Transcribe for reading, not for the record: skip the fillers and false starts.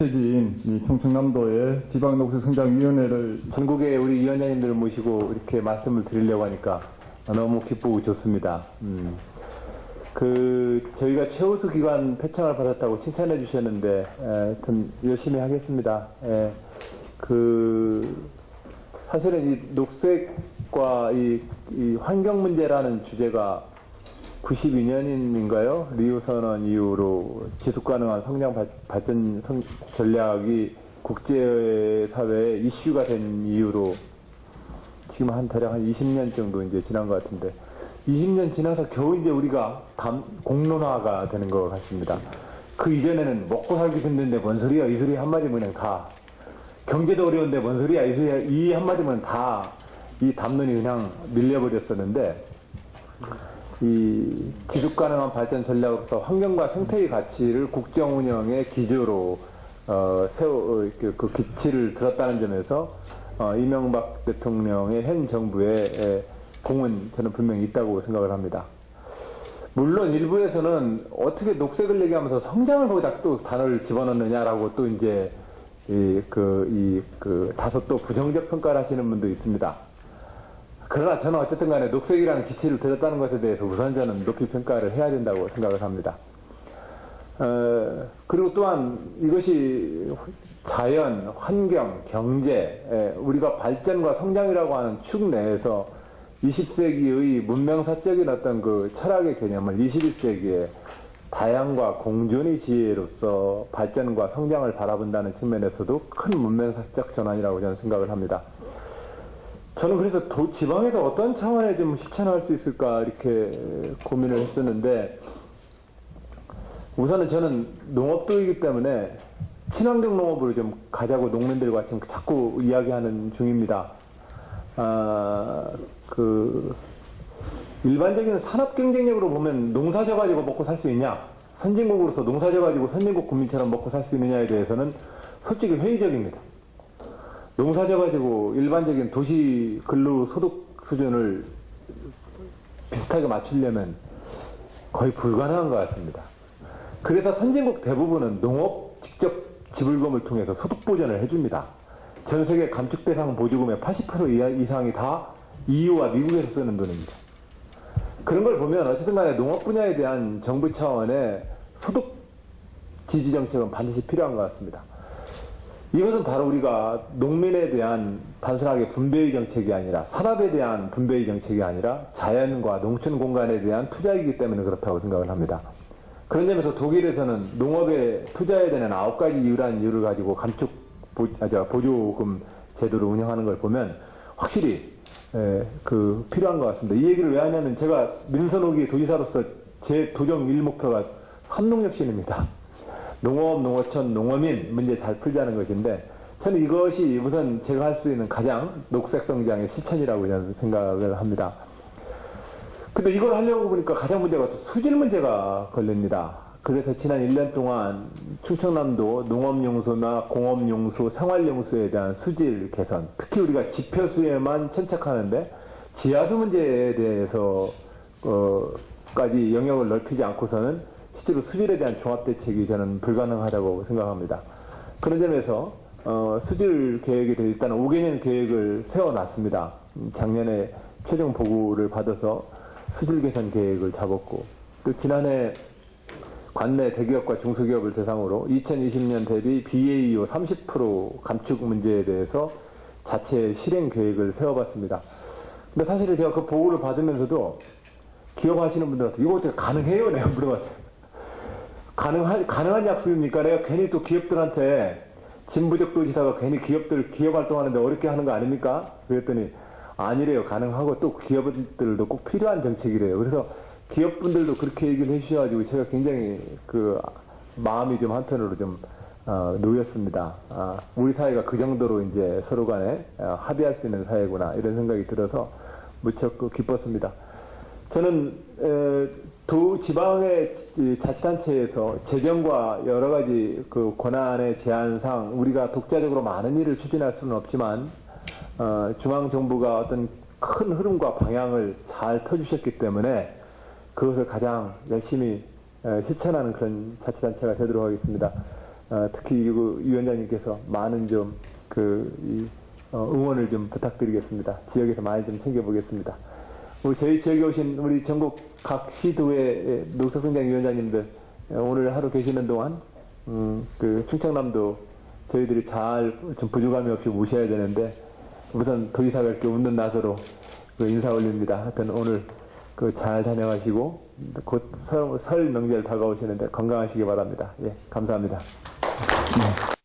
지인 이 충청남도의 지방녹색성장위원회를 전국의 우리 위원장님들을 모시고 이렇게 말씀을 드리려고 하니까 너무 기쁘고 좋습니다. 저희가 최우수 기관 표창을 받았다고 칭찬해 주셨는데, 좀 열심히 하겠습니다. 사실은 이 녹색과 이 환경 문제라는 주제가 92년인가요? 리우선언 이후로 지속 가능한 성장 발전 전략이 국제사회에 이슈가 된 이후로 지금 대략 한 20년 정도 이제 지난 것 같은데, 20년 지나서 겨우 이제 우리가 공론화가 되는 것 같습니다. 그 이전에는 먹고 살기 힘든데 뭔 소리야? 이 소리 한마디면 그냥 다. 경제도 어려운데 뭔 소리야? 이 소리야? 이 한마디면 다 이 담론이 그냥 밀려버렸었는데, 이 지속 가능한 발전 전략으로서 환경과 생태의 가치를 국정 운영의 기조로 그 기치를 들었다는 점에서 이명박 대통령의 현 정부의 공은 저는 분명히 있다고 생각을 합니다. 물론 일부에서는 어떻게 녹색을 얘기하면서 성장을 거기다 또 단어를 집어넣느냐라고 또 이제 다소 또 부정적 평가를 하시는 분도 있습니다. 그러나 저는 어쨌든 간에 녹색이라는 기치를 들었다는 것에 대해서 우선 저는 높이 평가를 해야 된다고 생각을 합니다. 그리고 또한 이것이 자연, 환경, 경제, 우리가 발전과 성장이라고 하는 축 내에서 20세기의 문명사적인 어떤 그 철학의 개념을 21세기에 다양과 공존의 지혜로서 발전과 성장을 바라본다는 측면에서도 큰 문명사적 전환이라고 저는 생각을 합니다. 저는 그래서 지방에서 어떤 차원에 좀 실천할 수 있을까 이렇게 고민을 했었는데, 우선은 저는 농업도이기 때문에 친환경 농업으로 좀 가자고 농민들과 지금 자꾸 이야기하는 중입니다. 일반적인 산업 경쟁력으로 보면 농사 져가지고 먹고 살 수 있냐, 선진국으로서 농사 져가지고 선진국 국민처럼 먹고 살 수 있느냐에 대해서는 솔직히 회의적입니다. 농사 져가지고 일반적인 도시 근로 소득 수준을 비슷하게 맞추려면 거의 불가능한 것 같습니다. 그래서 선진국 대부분은 농업 직접 지불금을 통해서 소득 보전을 해줍니다. 전 세계 감축 대상 보조금의 80% 이상이 다 EU와 미국에서 쓰는 돈입니다. 그런 걸 보면 어쨌든 간에 농업 분야에 대한 정부 차원의 소득 지지 정책은 반드시 필요한 것 같습니다. 이것은 바로 우리가 농민에 대한 단순하게 분배의 정책이 아니라, 산업에 대한 분배의 정책이 아니라 자연과 농촌 공간에 대한 투자이기 때문에 그렇다고 생각을 합니다. 그런 점에서 독일에서는 농업에 투자해야 되는 9가지 이유라는 이유를 가지고 감축 보조금 제도를 운영하는 걸 보면 확실히 필요한 것 같습니다. 이 얘기를 왜 하냐면, 제가 민선호기 도지사로서 제 도정 1목표가 삼농혁신입니다. 농업, 농어촌, 농어민 문제 잘 풀자는 것인데, 저는 이것이 우선 제가 할 수 있는 가장 녹색 성장의 실천이라고 저는 생각을 합니다. 근데 이걸 하려고 보니까 가장 문제가 또 수질 문제가 걸립니다. 그래서 지난 1년 동안 충청남도 농업용수나 공업용수, 생활용수에 대한 수질 개선, 특히 우리가 지표수에만 천착하는데 지하수 문제에 대해서 까지 영역을 넓히지 않고서는 실제로 수질에 대한 종합대책이 저는 불가능하다고 생각합니다. 그런 점에서 수질 계획에 대해 일단 5개년 계획을 세워놨습니다. 작년에 최종 보고를 받아서 수질 개선 계획을 잡았고, 또 지난해 관내 대기업과 중소기업을 대상으로 2020년 대비 BAO 30% 감축 문제에 대해서 자체 실행 계획을 세워봤습니다. 근데 사실 제가 그 보고를 받으면서도 기업하시는 분들한테 이거 어떻게 가능해요? 내가 물어봤어요. 가능한 약속입니까? 내가 괜히 또 기업들한테 진부적 도지사가 괜히 기업 활동하는데 어렵게 하는 거 아닙니까? 그랬더니 아니래요. 가능하고 또 기업들도 꼭 필요한 정책이래요. 그래서 기업분들도 그렇게 얘기를 해주셔가지고 제가 굉장히 마음이 좀 한편으로 좀 놓였습니다. 우리 사회가 그 정도로 이제 서로 간에 합의할 수 있는 사회구나, 이런 생각이 들어서 무척 기뻤습니다. 저는 지방의 자치단체에서 재정과 여러 가지 그 권한의 제한상 우리가 독자적으로 많은 일을 추진할 수는 없지만, 중앙정부가 어떤 큰 흐름과 방향을 잘 터주셨기 때문에 그것을 가장 열심히 실천하는 그런 자치단체가 되도록 하겠습니다. 특히 위원장님께서 많은 좀 응원을 좀 부탁드리겠습니다. 지역에서 많이 좀 챙겨보겠습니다. 저희 지역에 오신 우리 전국 각 시도의 농사성장위원장님들 오늘 하루 계시는 동안 충청남도 저희들이 잘 좀 부족함이 없이 모셔야 되는데 우선 도지사가 이렇게 웃는 낯으로 인사 올립니다. 하여튼 오늘 잘 다녀가시고 곧 설 명절 다가오시는데 건강하시기 바랍니다. 예, 감사합니다.